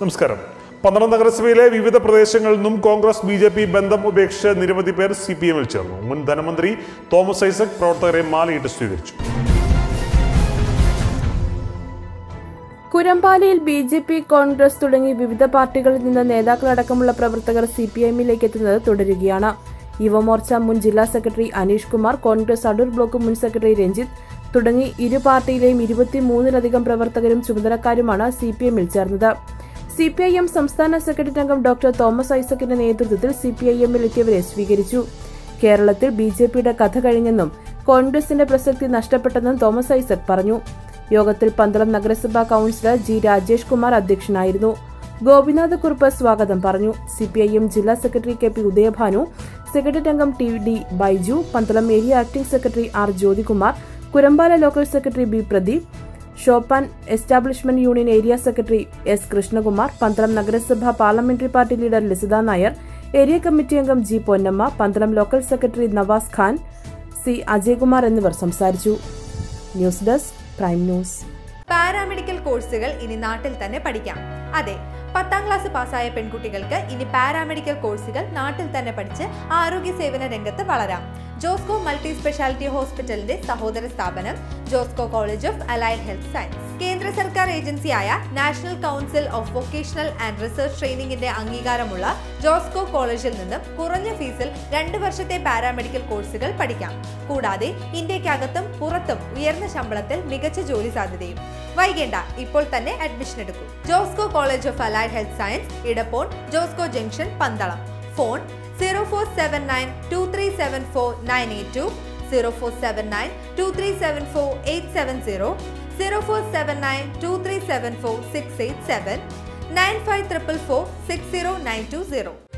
നമസ്കാരം. പന്തളം നഗരസഭയിലെ വിവിധ പ്രദേശങ്ങളിൽ നിന്നും കോൺഗ്രസ് BJP ബന്ധം ഉപേക്ഷിച്ച് നിരവധി പേർ CPM-ൽ ചേർന്നു. മുൻ ധനമന്ത്രി തോമസ് ഐസക് പ്രവർത്തകരെ മാലയിട്ട് സ്വീകരിച്ചു. കുരമ്പാലയിൽ BJP, കോൺഗ്രസ് തുടങ്ങി വിവിധ പാർട്ടികളിൽ നിന്ന് നേതാക്കളടക്കമുള്ള പ്രവർത്തകർ CPM-ലേക്ക് എത്തുന്നത് തുടരുകയാണ്. യുവമോർച്ച മുൻ ജില്ലാ സെക്രട്ടറി അനീഷ് കുമാർ, കോൺഗ്രസ് അടൂർ ബ്ലോക്ക് മുൻ സെക്രട്ടറി രഞ്ജിത്ത് തുടങ്ങി ഇരു പാർട്ടിയിലെയും 23-ലധികം പ്രവർത്തകരും ചുമതലക്കാരുമാണ് CPM-ൽ ചേർന്നത്. CPIM സംസ്ഥാന സെക്രട്ടറി അംഗം ഡോക്ടർ തോമസ് ഐസക്കിന്റെ നേതൃത്വത്തിൽ CPIM-ൽ എത്തിയവരെ സ്വീകരിച്ചു. കേരളത്തിൽ BJPയുടെ കഥ കഴിഞ്ഞെന്നും കോൺഗ്രസിന്റെ പ്രസക്തി നഷ്ടപ്പെട്ടെന്നും തോമസ് ഐസക് പറഞ്ഞു. യോഗത്തിൽ പന്തളം നഗരസഭാ കൌൺസിലർ G. രാജേഷ് കുമാർ അധ്യക്ഷനായിരുന്നു. ഗോപിനാഥ് കുറുപ്പ് സ്വാഗതം പറഞ്ഞു. CPIM ജില്ലാ സെക്രട്ടറി KP ഉദയഭാനു, സെക്രട്ടറി അംഗം TD Baiju, Pandalam area acting secretary R. Jyothikumar, Kurampala local secretary B. Pradeep, shop and establishment union area secretary S. Krishnakumar, Pandalam നഗരസഭ parliamentary party leader Lasitha Nair, area committee അംഗം G. Ponnamma, Pandalam local secretary Navas Khan, C. Ajaykumar എന്നിവർ സംസാരിച്ചു. News desk prime news. Paramedical കോഴ്സുകൾ ഇനി നാട്ടിൽ തന്നെ പഠിക്കാം. അതെ, 10ാം ക്ലാസ് പാസ്സായ പെൺകുട്ടികൾക്ക് ഇനി പാരാമെഡിക്കൽ കോഴ്സുകൾ നാട്ടിൽ തന്നെ പഠിച്ച് ആരോഗ്യ സേവന രംഗത്ത് വളരാം. ജോസ്കോ മൾട്ടി സ്പെഷ്യാലിറ്റി ഹോസ്പിറ്റലിന്റെ സഹോദര സ്ഥാപനം Josco college of allied health science കേന്ദ്ര സർക്കാർ ഏജൻസിയായ national council of vocational and research ട്രെയിനിങ്ങിന്റെ അംഗീകാരമുള്ള ജോസ്കോ കോളേജിൽ നിന്നും കുറഞ്ഞ ഫീസിൽ 2 വർഷത്തെ പാരാമെഡിക്കൽ കോഴ്സുകൾ പഠിക്കാം. കൂടാതെ ഇന്ത്യക്കകത്തും പുറത്തും ഉയർന്ന ശമ്പളത്തിൽ മികച്ച ജോലി സാധ്യതയും. വൈകേണ്ട, ഇപ്പോൾ തന്നെ അഡ്മിഷൻ എടുക്കൂ. Josco college of allied health science, Edappon, Josco junction, Pandalam. Phone 04792374 04792374 04792374 687 9544460920.